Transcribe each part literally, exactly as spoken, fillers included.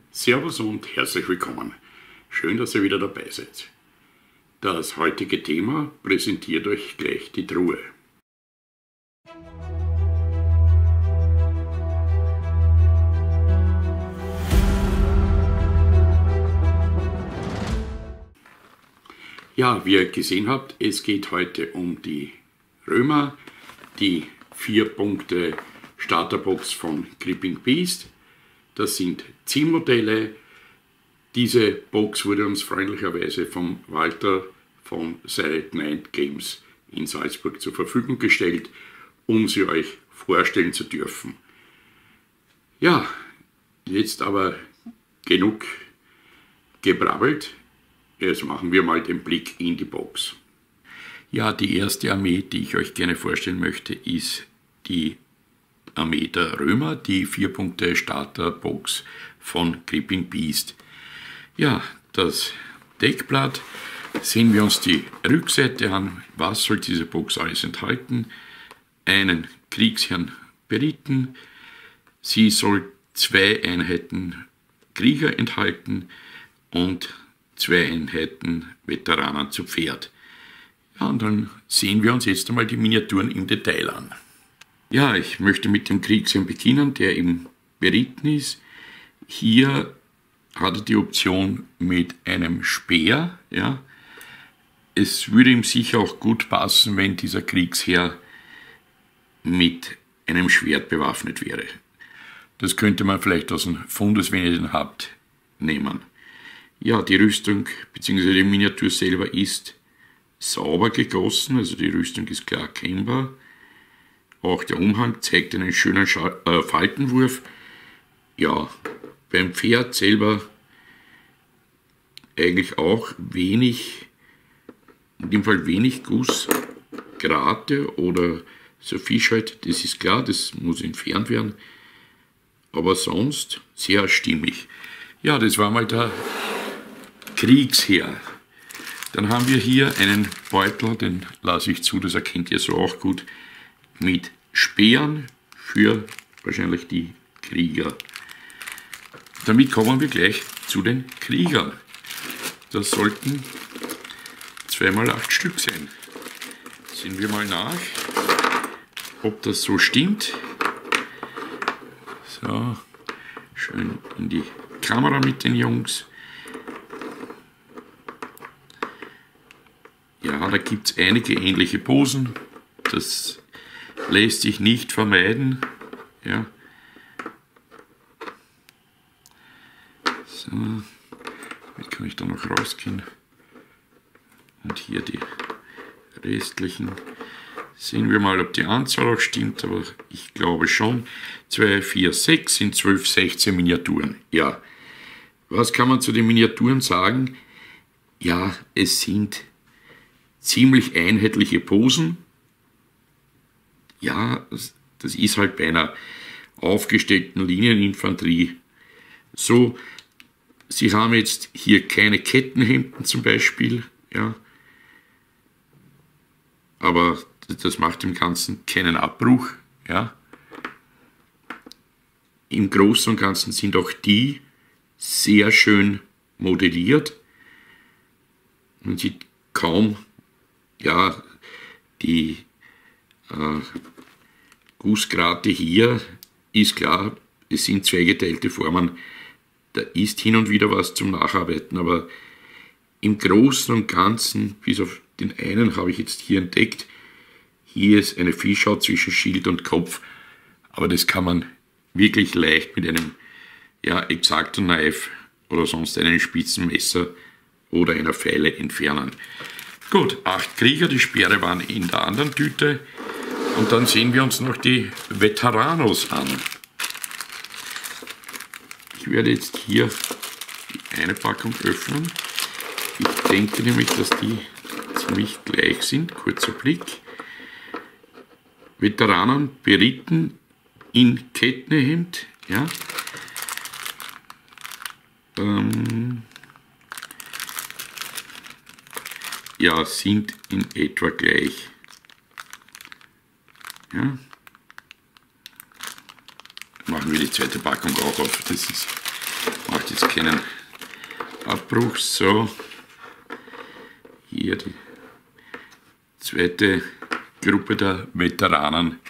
Servus und herzlich willkommen. Schön, dass ihr wieder dabei seid. Das heutige Thema präsentiert euch gleich die Truhe. Ja, wie ihr gesehen habt, es geht heute um die Römer, die vier Punkte Starterbox von Creeping Beast. Das sind Zielmodelle. Diese Box wurde uns freundlicherweise vom Walter von Silent Night Games in Salzburg zur Verfügung gestellt, um sie euch vorstellen zu dürfen. Ja, jetzt aber genug gebrabbelt. Jetzt machen wir mal den Blick in die Box. Ja, die erste Armee, die ich euch gerne vorstellen möchte, ist die Armee der Römer, die vier Punkte Starterbox von Creeping Beast. Ja, das Deckblatt, sehen wir uns die Rückseite an. Was soll diese Box alles enthalten? Einen Kriegsherrn Beriten. Sie soll zwei Einheiten Krieger enthalten und zwei Einheiten Veteranen zu Pferd. Ja, und dann sehen wir uns jetzt einmal die Miniaturen im Detail an. Ja, ich möchte mit dem Kriegsherrn beginnen, der eben beritten ist. Hier hat er die Option mit einem Speer. Ja. Es würde ihm sicher auch gut passen, wenn dieser Kriegsherr mit einem Schwert bewaffnet wäre. Das könnte man vielleicht aus dem Fundus, wenn ihr den habt, nehmen. Ja, die Rüstung bzw. die Miniatur selber ist sauber gegossen, also die Rüstung ist klar erkennbar. Auch der Umhang zeigt einen schönen Scha äh, Faltenwurf. Ja, beim Pferd selber eigentlich auch wenig, in dem Fall wenig Gussgrate oder so Fisch halt, das ist klar, das muss entfernt werden. Aber sonst sehr stimmig. Ja, das war mal der Kriegsherr. Dann haben wir hier einen Beutel, den lasse ich zu, das erkennt ihr so auch gut, mit Speeren für wahrscheinlich die Krieger. Damit kommen wir gleich zu den Kriegern. Das sollten zwei mal acht Stück sein. Sehen wir mal nach, ob das so stimmt. So, schön in die Kamera mit den Jungs. Ja, da gibt es einige ähnliche Posen. Das lässt sich nicht vermeiden. Ja. So, damit kann ich da noch rausgehen. Und hier die restlichen. Sehen wir mal, ob die Anzahl auch stimmt, aber ich glaube schon. zwei, vier, sechs sind zwölf, sechzehn Miniaturen. Ja, was kann man zu den Miniaturen sagen? Ja, es sind ziemlich einheitliche Posen. Ja, das ist halt bei einer aufgestellten Linieninfanterie so. Sie haben jetzt hier keine Kettenhemden zum Beispiel, ja, aber das macht im Ganzen keinen Abbruch, ja. Im Großen und Ganzen sind auch die sehr schön modelliert. Man sieht kaum, ja, die äh, Gussgrate hier ist klar, es sind zweigeteilte Formen, da ist hin und wieder was zum Nacharbeiten, aber im Großen und Ganzen, bis auf den einen habe ich jetzt hier entdeckt, hier ist eine Fischhaut zwischen Schild und Kopf, aber das kann man wirklich leicht mit einem ja, X-Acto Knife oder sonst einem spitzen Messer oder einer Feile entfernen. Gut, acht Krieger, die Speere waren in der anderen Tüte. Und dann sehen wir uns noch die Veteranos an. Ich werde jetzt hier die eine Packung öffnen. Ich denke nämlich, dass die ziemlich gleich sind. Kurzer Blick. Veteranen beritten in Kettenhemd. Ja. Ähm, ja, sind in etwa gleich. Ja. Machen wir die zweite Packung auch auf. Das ist, macht jetzt keinen Abbruch. So, hier die zweite Gruppe der Veteranen.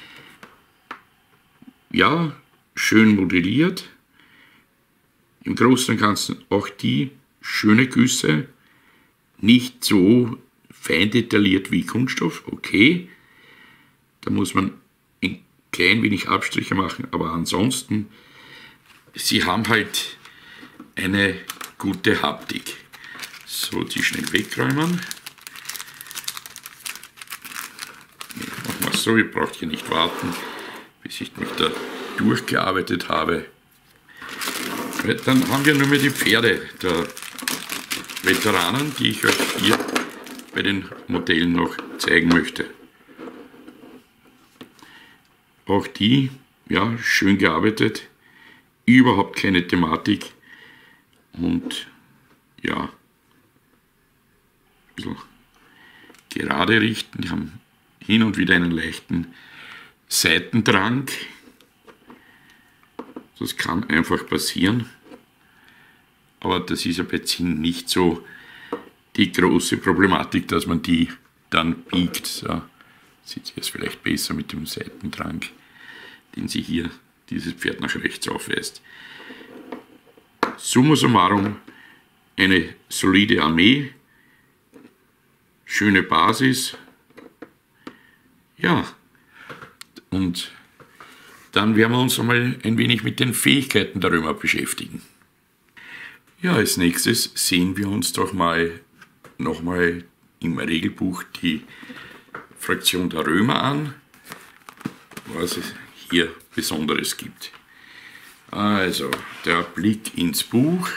Ja, schön modelliert. Im Großen und Ganzen auch die schöne Güsse, nicht so fein detailliert wie Kunststoff, okay. Da muss man ein klein wenig Abstriche machen, aber ansonsten, sie haben halt eine gute Haptik. So, die schnell wegräumen. Machen wir es so, ihr braucht hier nicht warten, bis ich mich da durchgearbeitet habe. Dann haben wir nur mehr die Pferde der Veteranen, die ich euch hier bei den Modellen noch zeigen möchte. Auch die, ja, schön gearbeitet, überhaupt keine Thematik und ja, ein bisschen gerade richten. Die haben hin und wieder einen leichten Seitendrang. Das kann einfach passieren, aber das ist ja bei Zinn nicht so die große Problematik, dass man die dann biegt. So, sieht sie jetzt vielleicht besser mit dem Seitendrang, den sie hier dieses Pferd nach rechts aufweist. Summa summarum, eine solide Armee, schöne Basis, ja, und dann werden wir uns einmal ein wenig mit den Fähigkeiten der Römer beschäftigen. Ja, als nächstes sehen wir uns doch mal nochmal im Regelbuch die Fraktion der Römer an, was es hier Besonderes gibt. Also, der Blick ins Buch.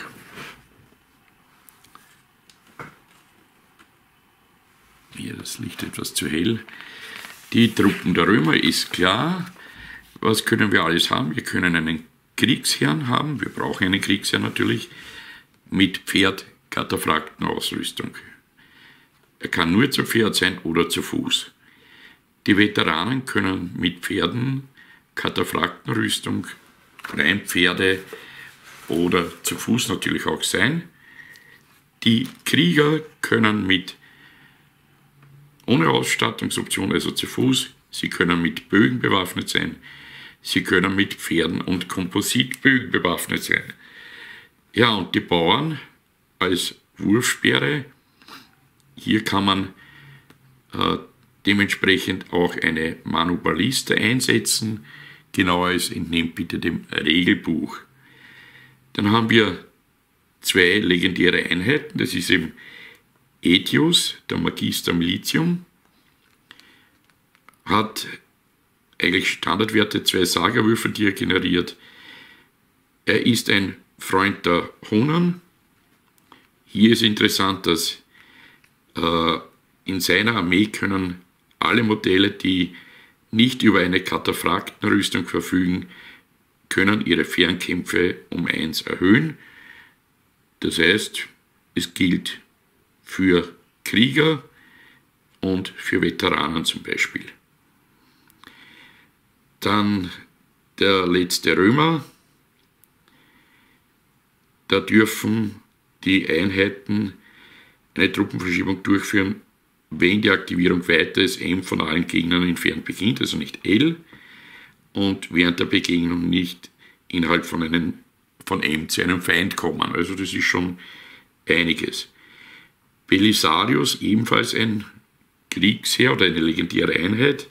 Hier das Licht etwas zu hell. Die Truppen der Römer ist klar. Was können wir alles haben? Wir können einen Kriegsherrn haben. Wir brauchen einen Kriegsherrn natürlich mit Pferd, Kataphrakten, Ausrüstung. Er kann nur zu Pferd sein oder zu Fuß. Die Veteranen können mit Pferden, Kataphraktenrüstung, Reinpferde oder zu Fuß natürlich auch sein. Die Krieger können mit ohne Ausstattungsoption, also zu Fuß, sie können mit Bögen bewaffnet sein, sie können mit Pferden und Kompositbögen bewaffnet sein. Ja, und die Bauern als Wurfspeere, hier kann man äh, dementsprechend auch eine Manu Ballista einsetzen. Genaueres entnehmt bitte dem Regelbuch. Dann haben wir zwei legendäre Einheiten, das ist eben Aetius, der Magister Militium, hat eigentlich Standardwerte, zwei Sagerwürfel, die er generiert. Er ist ein Freund der Hunnen. Hier ist interessant, dass äh, in seiner Armee können alle Modelle, die nicht über eine Kataphraktenrüstung verfügen, können ihre Fernkämpfe um eins erhöhen. Das heißt, es gilt für Krieger und für Veteranen zum Beispiel. Dann der letzte Römer. Da dürfen die Einheiten eine Truppenverschiebung durchführen, wenn die Aktivierung weiter als M von allen Gegnern entfernt beginnt, also nicht L, und während der Begegnung nicht innerhalb von, einem, von M zu einem Feind kommen. Also das ist schon einiges. Belisarius, ebenfalls ein Kriegsherr oder eine legendäre Einheit,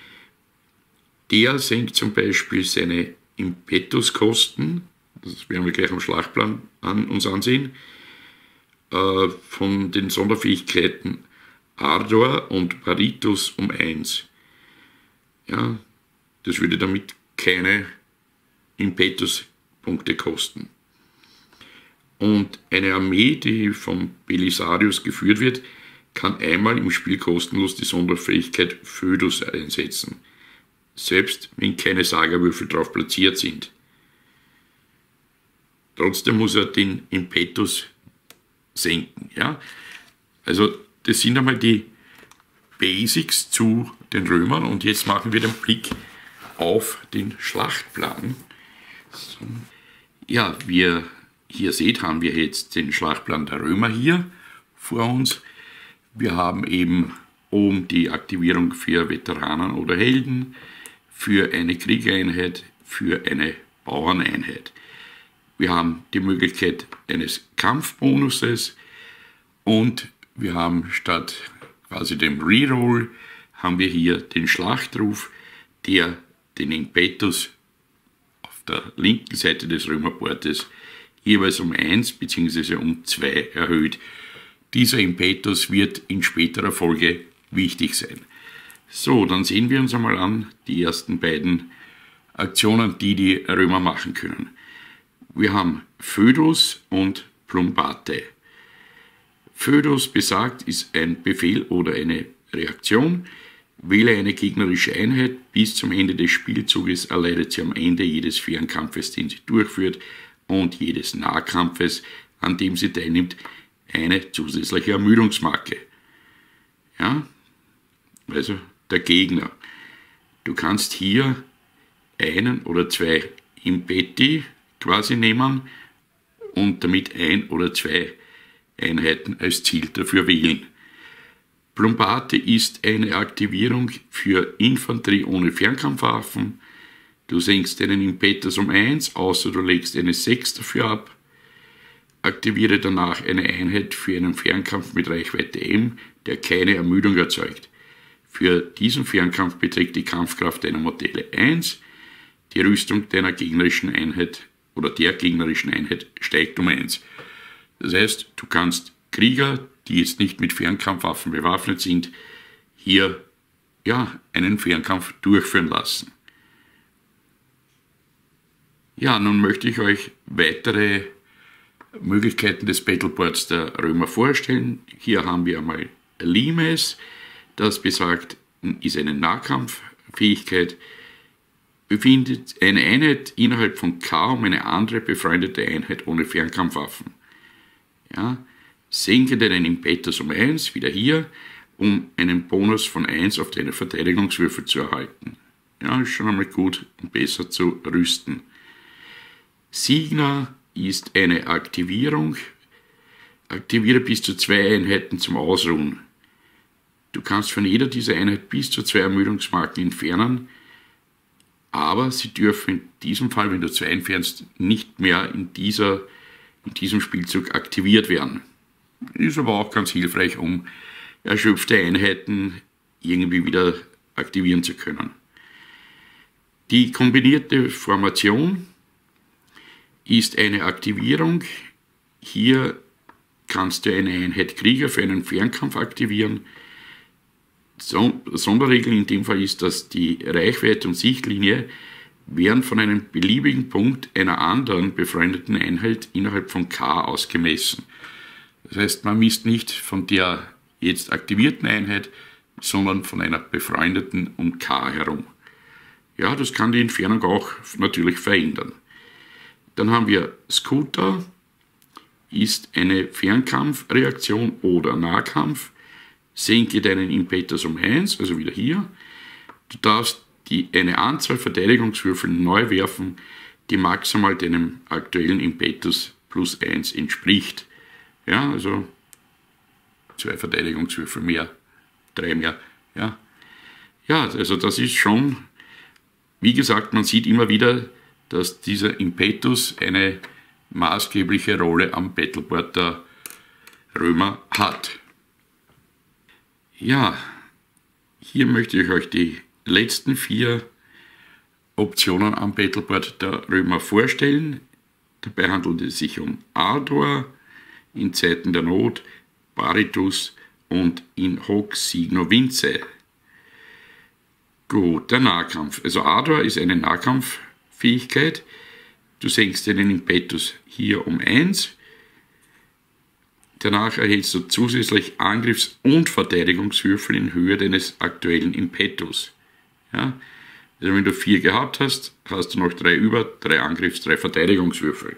der senkt zum Beispiel seine Impetuskosten, das werden wir gleich am Schlachtplan an, uns ansehen, äh, von den Sonderfähigkeiten Ardor und Paritus um eins. Ja, das würde damit keine Impetuspunkte kosten. Und eine Armee, die von Belisarius geführt wird, kann einmal im Spiel kostenlos die Sonderfähigkeit Födus einsetzen, selbst wenn keine Sagerwürfel drauf platziert sind. Trotzdem muss er den Impetus senken. Ja? Also das sind einmal die Basics zu den Römern und jetzt machen wir den Blick auf den Schlachtplan. So. Ja, wir hier seht, haben wir jetzt den Schlachtplan der Römer hier vor uns. Wir haben eben oben die Aktivierung für Veteranen oder Helden, für eine Kriegereinheit, für eine Bauerneinheit. Wir haben die Möglichkeit eines Kampfbonuses und wir haben statt quasi dem Reroll, haben wir hier den Schlachtruf, der den Impetus auf der linken Seite des Römerbordes jeweils um eins bzw. um zwei erhöht. Dieser Impetus wird in späterer Folge wichtig sein. So, dann sehen wir uns einmal an die ersten beiden Aktionen, die die Römer machen können. Wir haben Foedus und Plumbate. Foedus besagt, ist ein Befehl oder eine Reaktion. Wähle eine gegnerische Einheit. Bis zum Ende des Spielzuges erleidet sie am Ende jedes Fernkampfes, den sie durchführt, und jedes Nahkampfes, an dem sie teilnimmt, eine zusätzliche Ermüdungsmarke. Ja, also der Gegner. Du kannst hier einen oder zwei Impeti quasi nehmen und damit ein oder zwei Einheiten als Ziel dafür wählen. Plumbate ist eine Aktivierung für Infanterie ohne Fernkampfwaffen. Du senkst deinen Impetus um eins, außer du legst eine sechs dafür ab. Aktiviere danach eine Einheit für einen Fernkampf mit Reichweite M, der keine Ermüdung erzeugt. Für diesen Fernkampf beträgt die Kampfkraft deiner Modelle eins. Die Rüstung deiner gegnerischen Einheit oder der gegnerischen Einheit steigt um eins. Das heißt, du kannst Krieger, die jetzt nicht mit Fernkampfwaffen bewaffnet sind, hier ja, einen Fernkampf durchführen lassen. Ja, nun möchte ich euch weitere Möglichkeiten des Battleboards der Römer vorstellen. Hier haben wir einmal Limes, das besagt, ist eine Nahkampffähigkeit, befindet eine Einheit innerhalb von K um eine andere befreundete Einheit ohne Fernkampfwaffen. Ja, senke deinen Impetus um eins, wieder hier, um einen Bonus von eins auf deine Verteidigungswürfel zu erhalten. Ja, ist schon einmal gut, um besser zu rüsten. Signa ist eine Aktivierung. Aktiviere bis zu zwei Einheiten zum Ausruhen. Du kannst von jeder dieser Einheit bis zu zwei Ermüdungsmarken entfernen, aber sie dürfen in diesem Fall, wenn du zwei entfernst, nicht mehr in, dieser, in diesem Spielzug aktiviert werden. Ist aber auch ganz hilfreich, um erschöpfte Einheiten irgendwie wieder aktivieren zu können. Die kombinierte Formation ist eine Aktivierung. Hier kannst du eine Einheit Krieger für einen Fernkampf aktivieren. So, Sonderregel in dem Fall ist, dass die Reichweite und Sichtlinie werden von einem beliebigen Punkt einer anderen befreundeten Einheit innerhalb von K ausgemessen. Das heißt, man misst nicht von der jetzt aktivierten Einheit, sondern von einer befreundeten um K herum. Ja, das kann die Entfernung auch natürlich verändern. Dann haben wir Scooter, ist eine Fernkampfreaktion oder Nahkampf. Senke deinen Impetus um eins, also wieder hier. Du darfst die, eine Anzahl Verteidigungswürfel neu werfen, die maximal deinem aktuellen Impetus plus eins entspricht. Ja, also zwei Verteidigungswürfel mehr, drei mehr. Ja, ja, also das ist schon, wie gesagt, man sieht immer wieder, dass dieser Impetus eine maßgebliche Rolle am Battleboard der Römer hat. Ja, hier möchte ich euch die letzten vier Optionen am Battleboard der Römer vorstellen. Dabei handelt es sich um Ardor, in Zeiten der Not, Baritus und in hoc signo vince. Gut, der Nahkampf. Also Ardor ist eine Nahkampffähigkeit. Du senkst deinen Impetus hier um eins. Danach erhältst du zusätzlich Angriffs- und Verteidigungswürfel in Höhe deines aktuellen Impetus. Ja? Also wenn du vier gehabt hast, hast du noch drei über, drei Angriffs-, drei Verteidigungswürfel.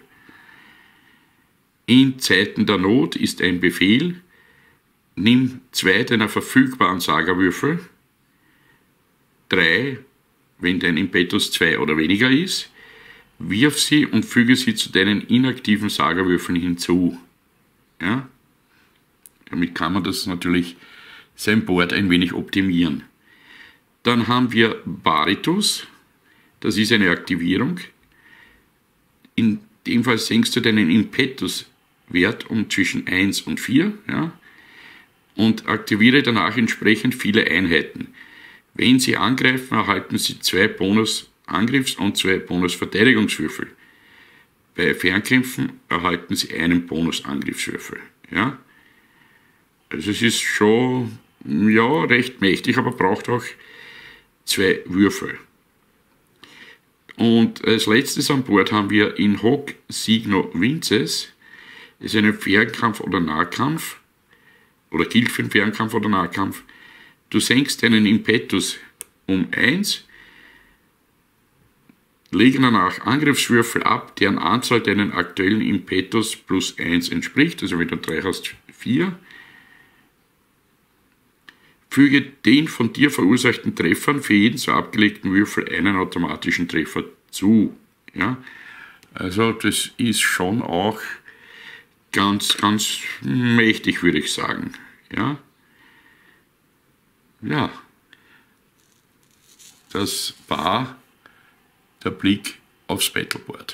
In Zeiten der Not ist ein Befehl, nimm zwei deiner verfügbaren Sagerwürfel, drei, wenn dein Impetus zwei oder weniger ist, wirf sie und füge sie zu deinen inaktiven Sagerwürfeln hinzu. Ja? Damit kann man das natürlich sein Board ein wenig optimieren. Dann haben wir Baritus, das ist eine Aktivierung. In dem Fall senkst du deinen Impetus-Wert um zwischen eins und vier, ja, und aktiviere danach entsprechend viele Einheiten. Wenn sie angreifen, erhalten sie zwei Bonus-Angriffs- und zwei Bonus-Verteidigungswürfel. Bei Fernkämpfen erhalten sie einen Bonus-Angriffswürfel. Ja. Also es ist schon ja, recht mächtig, aber braucht auch zwei Würfel. Und als letztes an Bord haben wir in Hoc Signo Vinces. Das ist ein Fernkampf oder Nahkampf oder gilt für einen Fernkampf oder Nahkampf. Du senkst deinen Impetus um eins, lege danach Angriffswürfel ab, deren Anzahl deinen aktuellen Impetus plus eins entspricht, also wenn du drei hast, vier. Füge den von dir verursachten Treffern für jeden so abgelegten Würfel einen automatischen Treffer zu. Ja? Also das ist schon auch ganz, ganz mächtig, würde ich sagen. Ja, ja. Das war der Blick aufs Battleboard.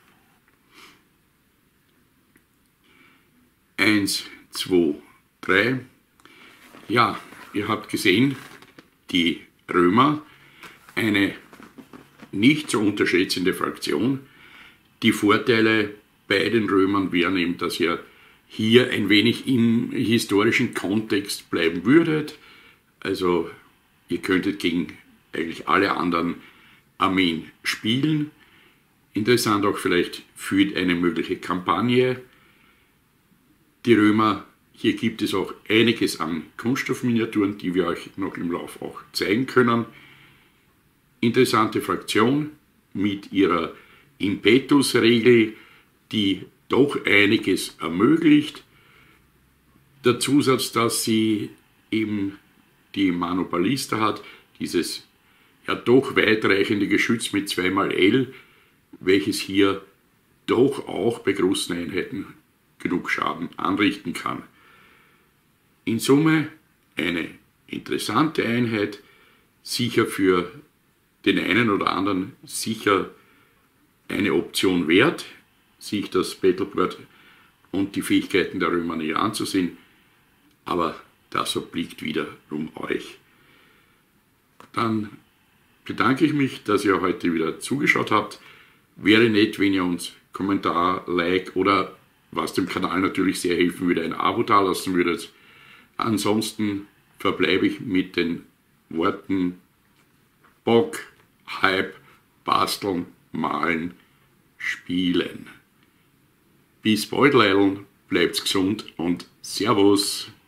Eins, zwei, drei. Ja, ihr habt gesehen, die Römer, eine nicht zu unterschätzende Fraktion. Die Vorteile bei den Römern wären eben, dass ihr hier ein wenig im historischen Kontext bleiben würdet. Also ihr könntet gegen eigentlich alle anderen Armeen spielen. Interessant auch vielleicht für eine mögliche Kampagne. Die Römer, hier gibt es auch einiges an Kunststoffminiaturen, die wir euch noch im Lauf auch zeigen können. Interessante Fraktion mit ihrer Impetus-Regel, die doch einiges ermöglicht. Der Zusatz, dass sie eben die Manu Ballista hat, dieses ja doch weitreichende Geschütz mit zwei mal L, welches hier doch auch bei großen Einheiten genug Schaden anrichten kann. In Summe eine interessante Einheit, sicher für den einen oder anderen sicher eine Option wert, sich das Battleboard und die Fähigkeiten der Römer näher anzusehen, aber das obliegt wiederum euch. Dann bedanke ich mich, dass ihr heute wieder zugeschaut habt. Wäre nett, wenn ihr uns Kommentar, Like oder, was dem Kanal natürlich sehr helfen würde, ein Abo dalassen würdet. Ansonsten verbleibe ich mit den Worten Bock, Hype, Basteln, Malen, Spielen. Bis bald, Leil'n, bleibt's gesund und Servus!